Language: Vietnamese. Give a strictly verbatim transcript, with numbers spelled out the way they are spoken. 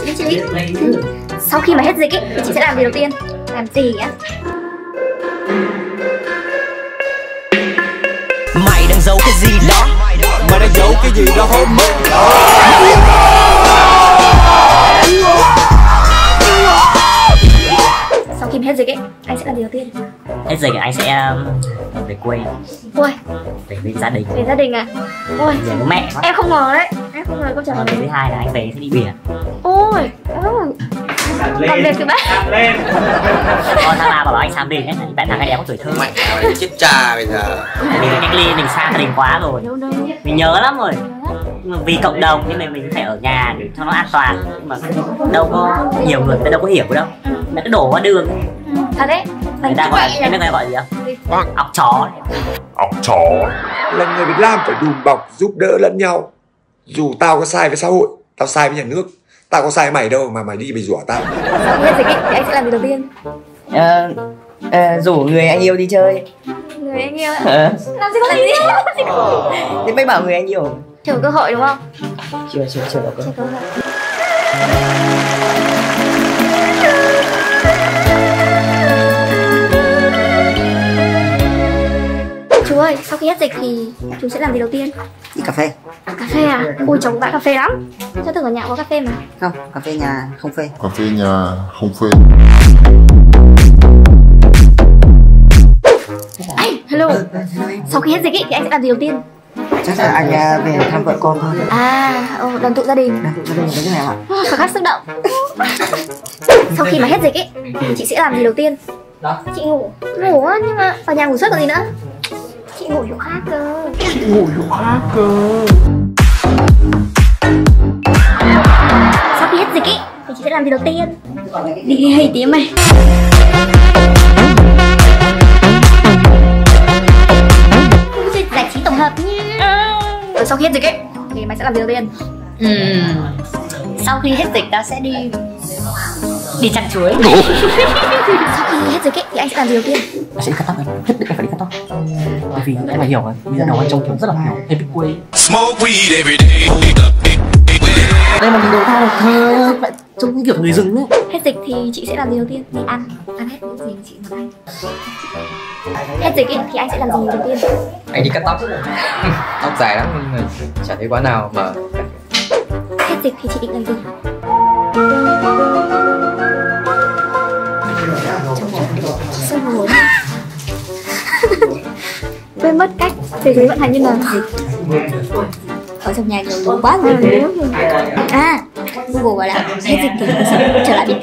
Chị chị sau khi mà hết dịch ý, thì chị sẽ làm gì đầu tiên? Làm gì á? Mày đang giấu cái gì đó? Mày đang giấu cái gì đó hôn mê? Sau khi mà hết dịch ấy, anh sẽ làm gì đầu tiên? Hết dịch anh sẽ um, về quê. Ôi, về với gia đình. về gia đình à? Ôi, về với mẹ. em không ngờ đấy, em không ngờ câu trả lời. Thứ hai là anh về sẽ đi biển. Ôi, còn việc thứ ba. Con thằng nào bảo anh Sam Đình ấy, bạn thằng này đẹp có tuổi thơ. Mày chết cha bây giờ. Mình cách ly mình xa gia đình quá rồi. Đâu đâu. Mình nhớ lắm rồi. Nhưng mà vì cộng đồng nên mình mình phải ở nhà để cho nó an toàn. Nhưng mà đâu có nhiều người người ta đâu có hiểu đâu. Nó cứ đổ qua đường. Thật đấy. Người ta gọi người ta gọi gì không? Ọc chó. Ọc chó. Là người Việt Nam phải đùm bọc giúp đỡ lẫn nhau. Dù tao có sai với xã hội, tao sai với nhà nước, tao có sai với mày đâu mà mày đi mày rủa tao. Sau khi hết dịch ấy, thì anh sẽ làm gì đầu tiên? Ờ, ờ, rủ người anh yêu đi chơi. Người anh yêu ạ? Ờ. Làm gì có gì? Thế mới bảo người anh yêu. Chờ cơ hội đúng không? Chưa, chưa, chưa Chờ cơ hội. Chú ơi, sau khi hết dịch thì chú sẽ làm gì đầu tiên? Đi cà phê. Cà phê à? Ui, chồng bạn cà phê lắm. Cho tưởng ở nhà có cà phê mà. Không, cà phê nhà không phê. Cà phê nhà không phê. Hey, hello. Sau khi hết dịch ý, thì anh sẽ làm gì đầu tiên? Chắc là anh về thăm vợ con thôi. À, ừ, đoàn tụ gia đình. Đoàn tụ gia đình với cái này ạ. Phải khắc xúc động. Sau khi mà hết dịch ý, thì chị sẽ làm gì đầu tiên? Đó. Chị ngủ. Ngủ á, nhưng mà ở nhà ngủ suốt còn gì nữa. Chị ngủ chỗ khác cơ. Chị ngủ chỗ khác cơ. Sau khi hết dịch ý, thì chị sẽ làm gì đầu tiên? Đi hay tí mày. Giải trí tổng hợp nha. Rồi sau khi hết dịch ấy thì mày sẽ làm gì đầu tiên? Uhm. Sau khi hết dịch ta sẽ đi đi chăn chuối. Sau khi hết dịch ấy thì anh sẽ làm gì đầu tiên? Anh sẽ đi cắt tóc, anh nhất định anh phải đi cắt tóc. Bởi vì em phải hiểu rồi, bây giờ đầu anh trông kiểu rất là kiểu em bị quê. Đây mà mình đầu thang là thơ, bạn trông như kiểu người rừng ấy. Hết dịch thì chị sẽ làm gì đầu tiên? Đi ăn, ăn hết những gì chị muốn ăn. Hết dịch ấy thì anh sẽ làm gì đầu tiên? Anh đi cắt tóc. Tóc dài lắm nhưng mà chả thấy quán nào mà. Hết dịch thì chị định làm gì? Sao hồn? Quên mất cách thế giới vận hành như nào? Ở trong nhà nhiều quá rồi. À, Google bảo là hết dịch thì sẽ trở lại bình